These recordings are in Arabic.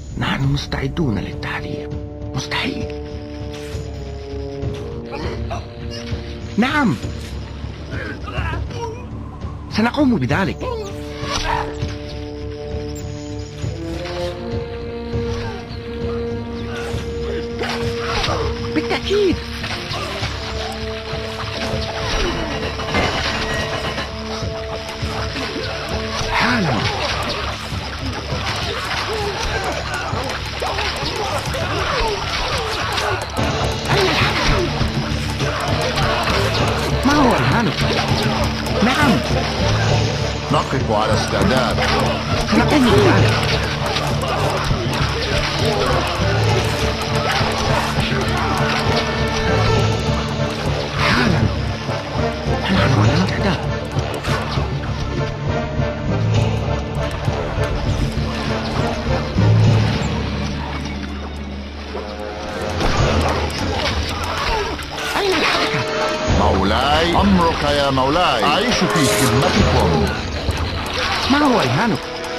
نحن مستعدون للتحرير. مستحيل. نعم، سنقوم بذلك. بالتأكيد. حالا. أين الحركة؟ ما هو الهدف؟ نعم، نقف على استعداد. سنقوم بذلك. حالا. نحن على استعداد. أين الحركة؟ مولاي، أمرك يا مولاي. أعيش في خدمتكم. ما هو الهانك؟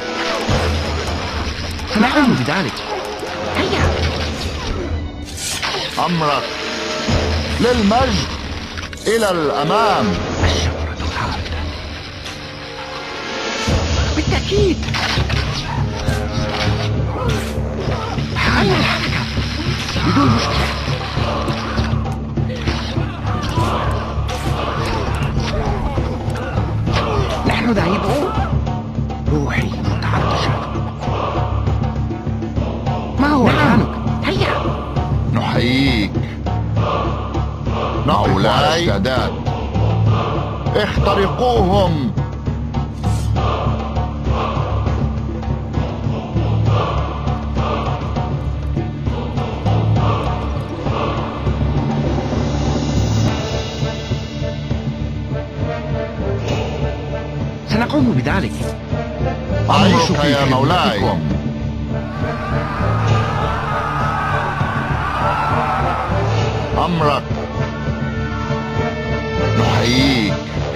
سنقوم بذلك. هيا. أمرك. للمجد. إلى الأمام. الشجرة الحادة. بالتأكيد. أين الحركة؟ بدون مشكلة. نحن ذاهبون. روحي متعطشة. ما هو الهانك؟ هيا. نحييك. مولاي، استعداد. اخترقوهم. سنقوم بذلك. أعيش يا مولاي. أمرك. نحييك.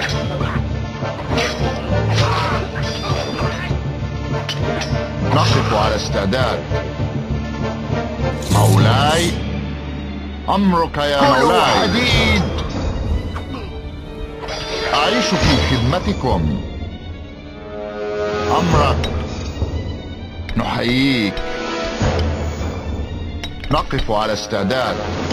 نقف على استعداد. مولاي، أمرك يا مولاي. حديد. أعيش في خدمتكم. أمرك. نحييك. نقف على استعداد.